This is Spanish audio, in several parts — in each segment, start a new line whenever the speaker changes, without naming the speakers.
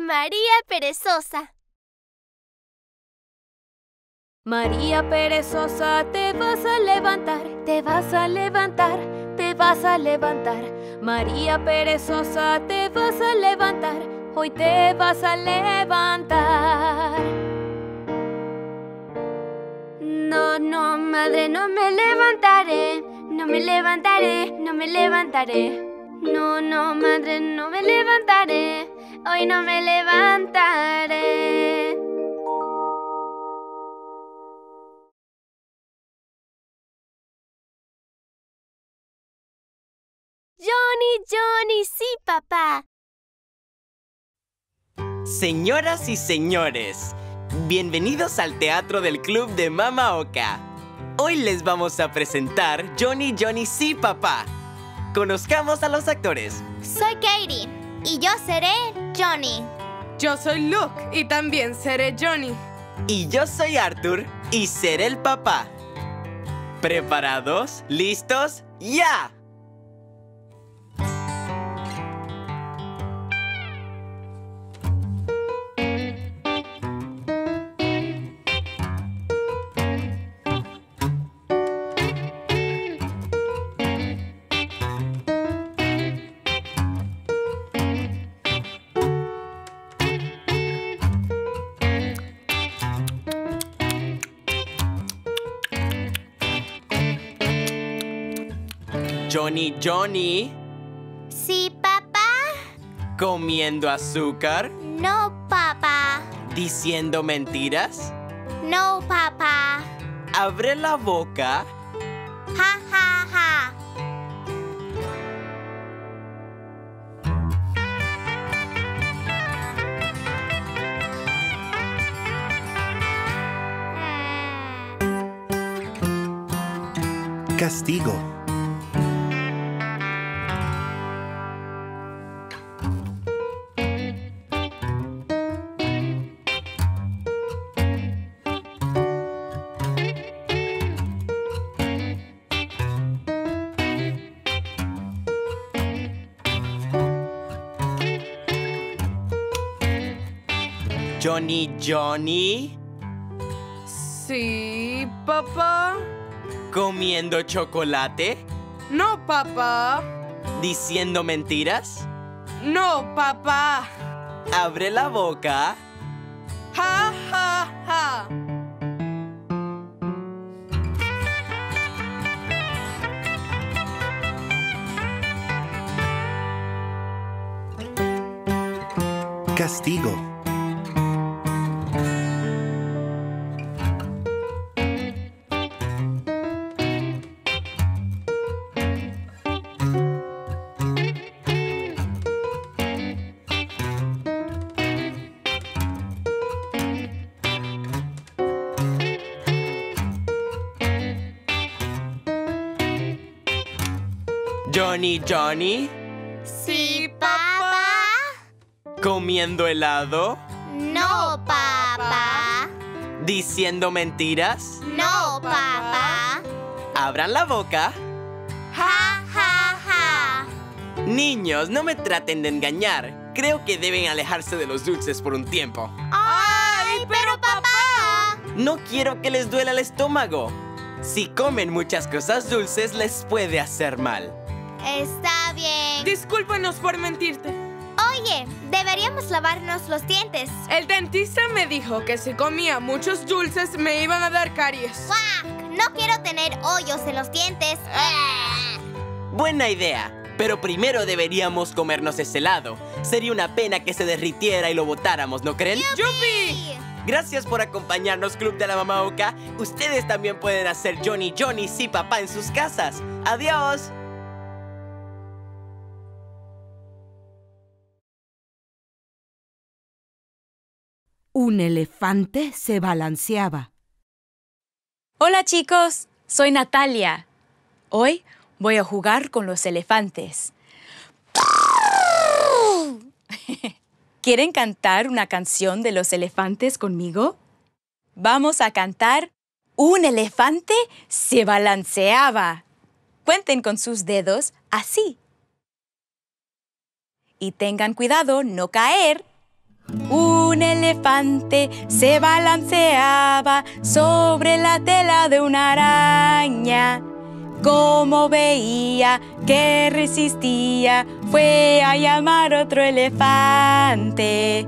María Perezosa.
María Perezosa, te vas a levantar, te vas a levantar, te vas a levantar. María Perezosa, te vas a levantar, hoy te vas a levantar.
No, madre, no me levantaré. No me levantaré, no me levantaré. No, madre, no me levantaré. Hoy no me levantaré. Johnny, sí, papá.
Señoras y señores, bienvenidos al teatro del club de Mama Oca. Hoy les vamos a presentar Johnny, sí, papá. Conozcamos a los actores.
Soy Katie y yo seré Johnny.
Yo soy Luke y también seré Johnny.
Y yo soy Arthur y seré el papá. ¿Preparados? ¿Listos? ¡Ya! Johnny.
Sí, papá.
¿Comiendo azúcar?
No, papá.
¿Diciendo mentiras?
No, papá.
Abre la boca.
Ja, ja, ja.
Castigo.
Johnny.
Sí, papá.
¿Comiendo chocolate?
No, papá.
¿Diciendo mentiras?
No, papá.
Abre la boca.
Ja, ja, ja.
Castigo.
Johnny.
Sí, papá.
¿Comiendo helado?
No, papá.
¿Diciendo mentiras?
No, papá.
Abran la boca.
Ja, ja, ja.
Niños, no me traten de engañar. Creo que deben alejarse de los dulces por un tiempo.
¡Ay, pero papá!
No quiero que les duela el estómago. Si comen muchas cosas dulces, les puede hacer mal.
Está bien.
Discúlpanos por mentirte.
Oye, deberíamos lavarnos los dientes.
El dentista me dijo que si comía muchos dulces me iban a dar caries.
¡Guac! No quiero tener hoyos en los dientes.
Buena idea. Pero primero deberíamos comernos ese helado. Sería una pena que se derritiera y lo botáramos, ¿no creen?
¡Yupi!
Gracias por acompañarnos, Club de la Mama Oca. Ustedes también pueden hacer Johnny, sí, papá, en sus casas. ¡Adiós!
Un elefante se balanceaba.
Hola chicos, soy Natalia. Hoy voy a jugar con los elefantes. ¿Quieren cantar una canción de los elefantes conmigo? Vamos a cantar Un elefante se balanceaba. Cuenten con sus dedos así. Y tengan cuidado no caer. Un elefante se balanceaba sobre la tela de una araña. Como veía que resistía, fue a llamar otro elefante.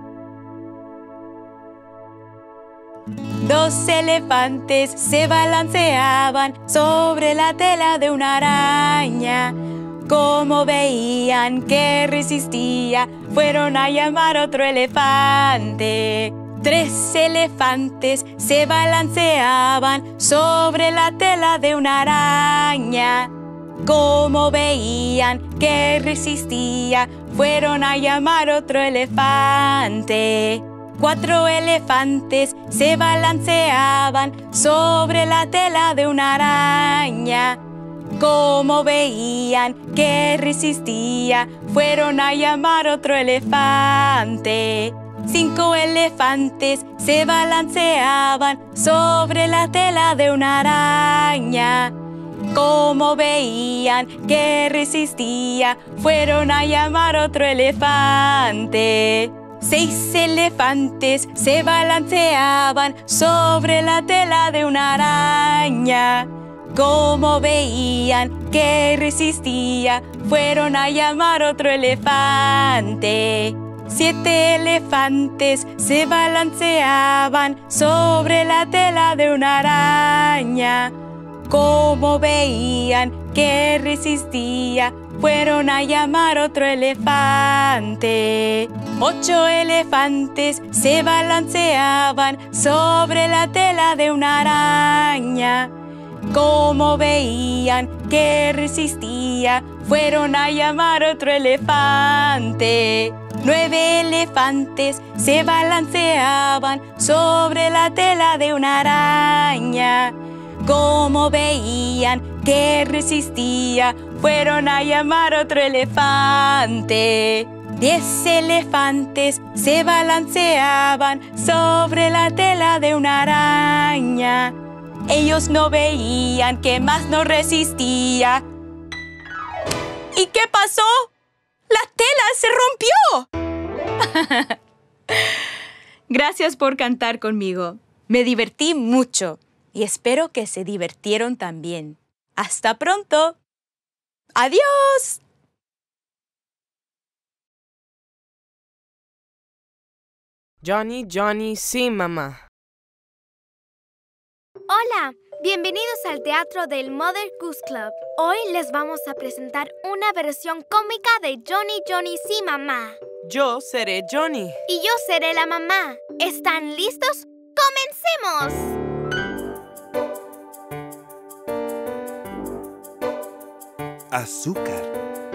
Dos elefantes se balanceaban sobre la tela de una araña. Como veían que resistía, fueron a llamar otro elefante. Tres elefantes se balanceaban sobre la tela de una araña. Como veían que resistía, fueron a llamar otro elefante. Cuatro elefantes se balanceaban sobre la tela de una araña. Como veían que resistía, fueron a llamar otro elefante. Cinco elefantes se balanceaban sobre la tela de una araña. Como veían que resistía, fueron a llamar otro elefante. Seis elefantes se balanceaban sobre la tela de una araña. Como veían que resistía, fueron a llamar otro elefante. Siete elefantes se balanceaban sobre la tela de una araña. Como veían que resistía, fueron a llamar otro elefante. Ocho elefantes se balanceaban sobre la tela de una araña. Como veían que resistía, fueron a llamar otro elefante. Nueve elefantes se balanceaban sobre la tela de una araña. Como veían que resistía, fueron a llamar otro elefante. 10 elefantes se balanceaban sobre la tela de una araña. Ellos no veían que más no resistía. ¿Y qué pasó? ¡La tela se rompió! Gracias por cantar conmigo. Me divertí mucho y espero que se divirtieron también. ¡Hasta pronto! ¡Adiós!
Johnny, Johnny, sí, mamá.
Hola, bienvenidos al teatro del Mother Goose Club. Hoy les vamos a presentar una versión cómica de Johnny, Johnny, sí, mamá.
Yo seré Johnny.
Y yo seré la mamá. ¿Están listos? ¡Comencemos!
Azúcar.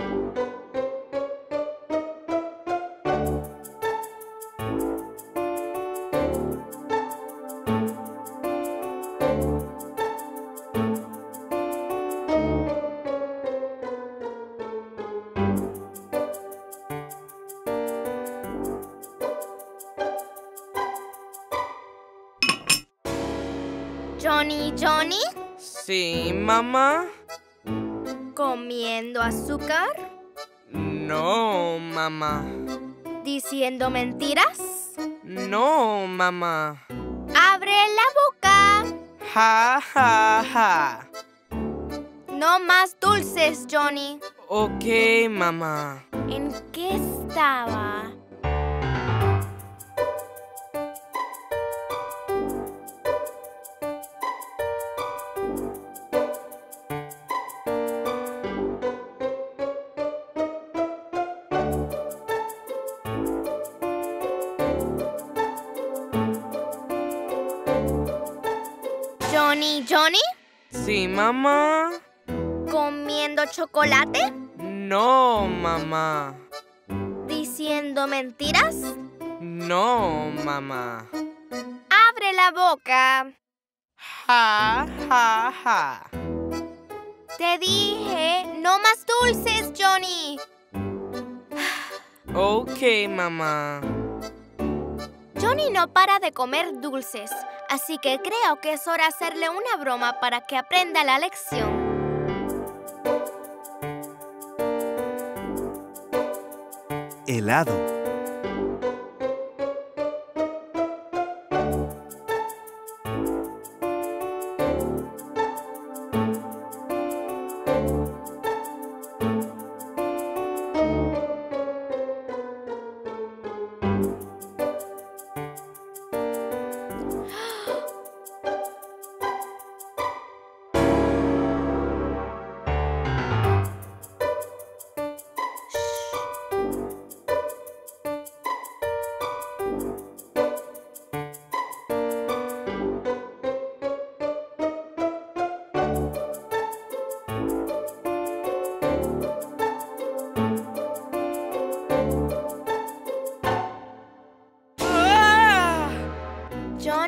Johnny, Johnny,
Sí, mamá.
comiendo azúcar,
No, mamá.
diciendo mentiras.
No, mamá.
¡Abre la boca!
Ja, ja, ja.
No más dulces, Johnny.
Ok, mamá.
¿En qué estaba? Johnny, Johnny,
Sí, mamá.
comiendo chocolate,
No, mamá.
diciendo mentiras.
No, mamá.
Abre la boca.
Ja, ja, ja.
Te dije, no más dulces, Johnny.
Ok, mamá.
Johnny no para de comer dulces, así que creo que es hora de hacerle una broma para que aprenda la lección.
Helado.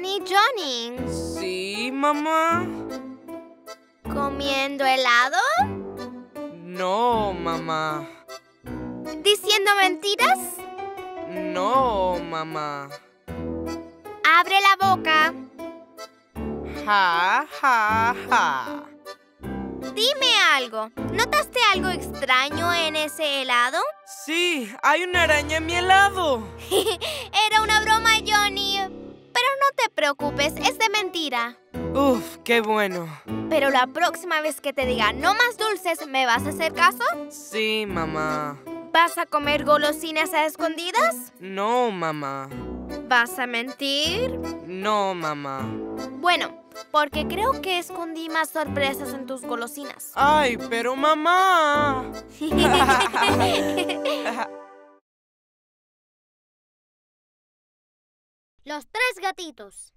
Johnny, Johnny.
Sí, mamá.
¿Comiendo helado?
No, mamá.
¿Diciendo mentiras?
No, mamá.
Abre la boca.
Ja, ja, ja.
Dime algo. ¿Notaste algo extraño en ese helado?
Sí, hay una araña en mi helado.
Era una broma, Johnny. Pero no te preocupes, es de mentira.
Uf, qué bueno.
Pero la próxima vez que te diga no más dulces, ¿me vas a hacer caso?
Sí, mamá.
¿Vas a comer golosinas a escondidas?
No, mamá.
¿Vas a mentir?
No, mamá.
Bueno, porque creo que escondí más sorpresas en tus golosinas.
Ay, pero mamá.
Los tres gatitos.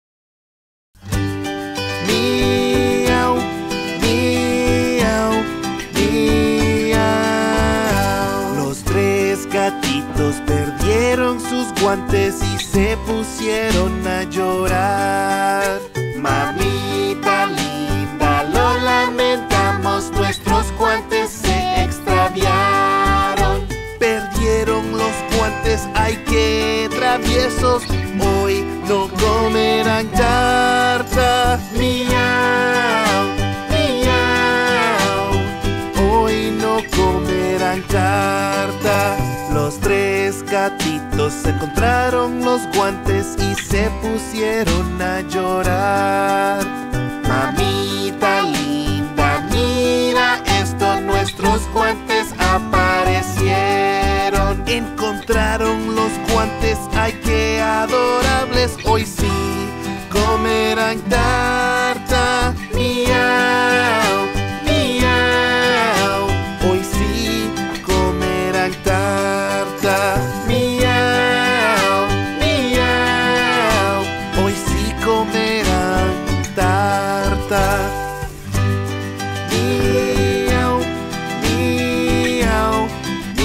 Miau, miau, miau. Los tres gatitos perdieron sus guantes y se pusieron a llorar. Mamita linda, lo lamentamos, nuestros guantes se extraviaron. Perdieron los guantes, ay qué traviesos, hoy no comerán tarta. Miau, miau, hoy no comerán tarta. Los tres gatitos encontraron los guantes y se pusieron a llorar. Mamita linda, mira esto, nuestros guantes aparecieron. Encontraron los guantes, ay qué adorables, hoy sí comerán tarta. Miau, miau, hoy sí comerán tarta. Miau, miau, hoy sí comerán tarta. Miau, miau,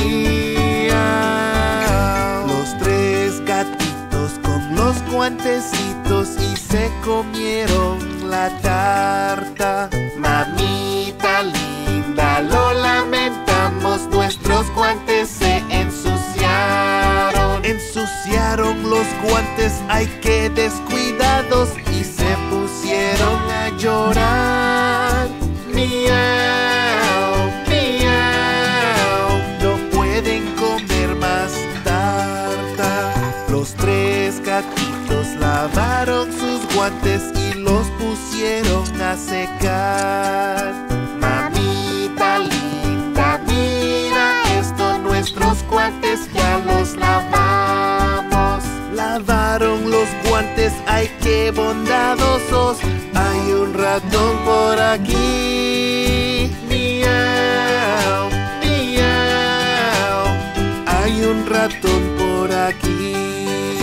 miau. Los tres gatitos con los guantecitos y se comieron la tarta. Mamita linda, lo lamentamos, nuestros guantes se ensuciaron. Ensuciaron los guantes, ay qué descuidados, y se pusieron a llorar. Miau, miau, no pueden comer más tarta. Los tres gatitos lavaron sus guantes y los pusieron a secar. Mamita linda, mira esto, nuestros guantes ya los lavamos. Lavaron los guantes, ay qué bondadosos, hay un ratón por aquí. Miau, miau, hay un ratón por aquí.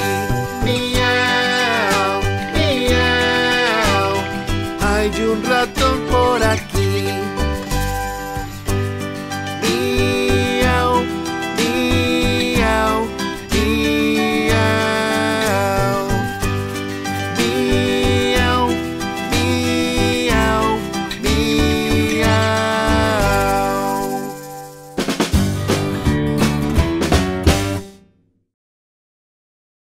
Miau, miau, hay un ratón